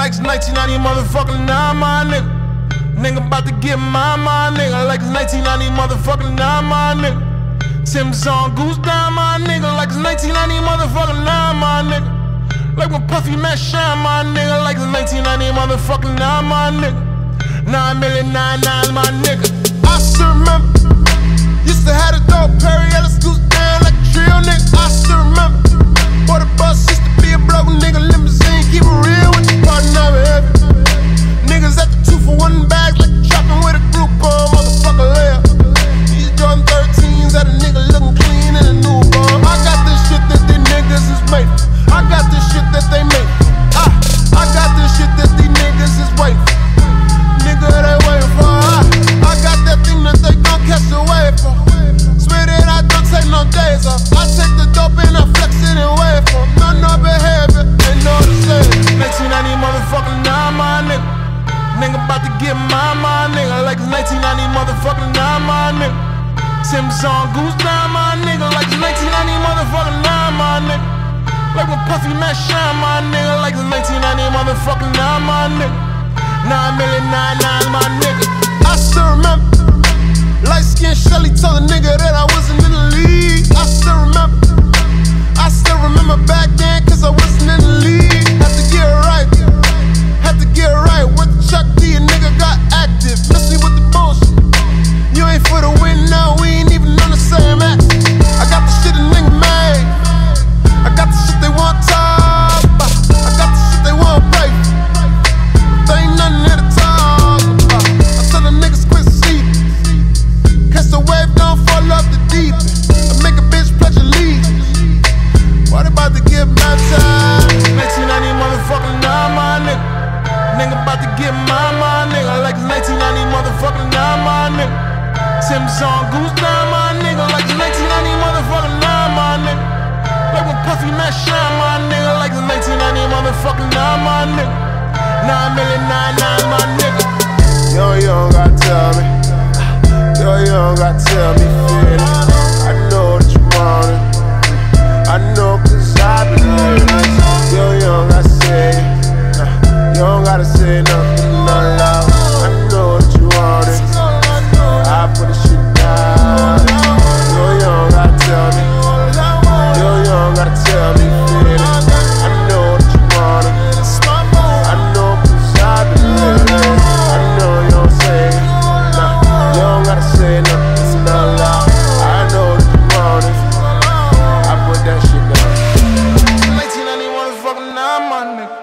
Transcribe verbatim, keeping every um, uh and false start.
like it's nineteen ninety motherfucking nine, my nigga. Nigga about to get mine, my nigga, like it's nineteen ninety motherfucking nine, my nigga. Tim's on goose down, my nigga, like it's nineteen ninety motherfucking nine, my nigga. Like when Puffy Matt shine, my nigga, like it's nineteen ninety motherfucking nine, my nigga. Nine million nine nines, my nigga. I still remember, used to have a dog Perry, Ellis goose down like a trio, nigga. I still remember, boy the bus used to be a broke nigga limousine, keep it real with the partner, never heavy. Niggas at the two for one bags like you chopping with a group on, motherfucker layup. These Jordan thirteens at a nigga looking clean in a new bomb. I got this shit that these niggas is made. I got this shit that they make. I, I got this shit that these niggas is waiting for. Nigga, they waiting for. I, I got that thing that they gon' catch away for. Swear that I don't take no days off. I take the dope and I flex it and wait for. No, no behavior, ain't no to say. nineteen ninety motherfucking nine, my nigga. Nigga about to get mine, my nigga, like it's nineteen ninety motherfucking nine, my nigga. Tim's on goose down, my nigga, like it's nineteen ninety motherfucking nine, my nigga. Like when Puffy Matt shine, my nigga, like it's nineteen ninety motherfucking nine, my nigga. Nine million nine nines, my nigga. I still remember, light skinned Shelly told a nigga that I wasn't in the league. I still remember, I still remember back then, cause I wasn't in the league. Had to get it right, had to get it right. With the Chuck D, a nigga got active. Miss me with the bullshit. You ain't for the win, no, we ain't even on the same act. I got the shit a nigga made. I got the shit they want top. I got the shit they want pay. There ain't nothing here to talk about. I tell the niggas quit sleeping. Catch the wave, don't fall off the deep end. I make a bitch pledge allegiance. What about to give my time? nineteen ninety motherfucking nine, my nigga. Nigga about to get mine, my nigga, like it's nineteen ninety motherfucking nine, my nigga. Tim's on goose down, my nigga, like it's nineteen ninety motherfucking nine, my nigga. Like when Puffy Matt shine, my nigga, like it's nineteen ninety motherfucking nine, my nigga. Nine million nine nines, my nigga. Yo, you don't gotta tell me. Yo, you don't gotta tell me, feel it. I know that you want it. I know cause I've been here. Yo, you don't gotta say it. You don't gotta say nothing, not loud. I know that you want it. I put the shit down. Yo, you don't gotta tell me. Yo, you don't gotta tell me, feel it. I know that you want it. I know cause I've been here. I know you don't say it. Nah, you don't gotta say nothing, not loud. I know that you want it. I put that shit down. nineteen ninety motherfucking nine, my nigga.